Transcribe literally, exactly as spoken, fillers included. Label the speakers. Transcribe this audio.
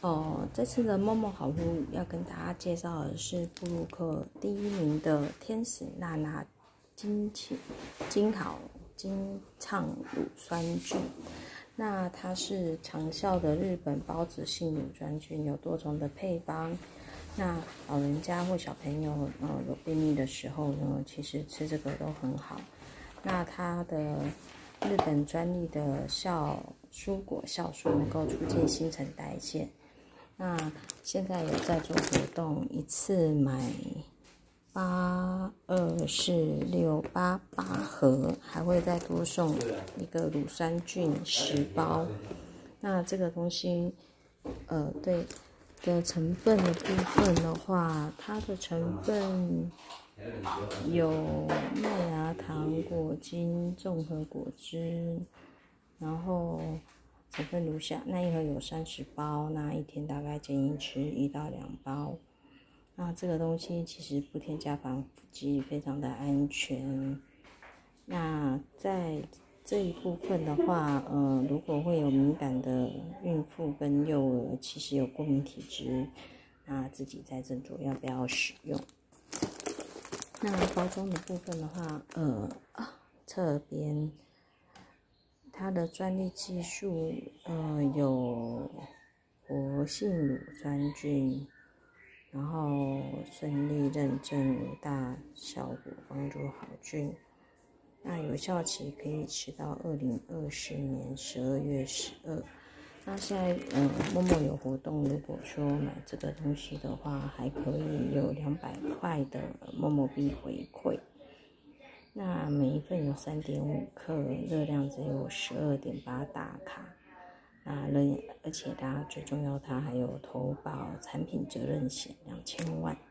Speaker 1: 哦，这次的某某好物要跟大家介绍的是布鲁克第一名的天使娜娜金气金好金畅乳酸菌。那它是长效的日本孢子性乳酸菌，有多种的配方。那老人家或小朋友呃有便秘的时候呢，其实吃这个都很好。那它的日本专利的酵蔬果酵素能够促进新陈代谢。那现在有在做活动，一次买八二四六八八盒，还会再多送一个乳酸菌十包。那这个东西，呃，对的成分的部分的话，它的成分有麦芽糖、果精、综合果汁，然后成分如下：那一盒有三十包，那一天大概建议吃一到两包。那这个东西其实不添加防腐剂，非常的安全。那在这一部分的话，呃，如果会有敏感的孕妇跟幼儿，其实有过敏体质，那自己再斟酌要不要使用。那包装的部分的话，呃啊，侧边它的专利技术，呃，有活性乳酸菌，然后顺利认证五大效果帮助好菌。那有效期可以吃到二零二四年十二月十二。那现在嗯，某某有活动，如果说买这个东西的话，还可以有两百块的某某币回馈。那每一份有 三点五克，热量只有 十二点八大卡。那而且它最重要，它还有投保产品责任险两千万。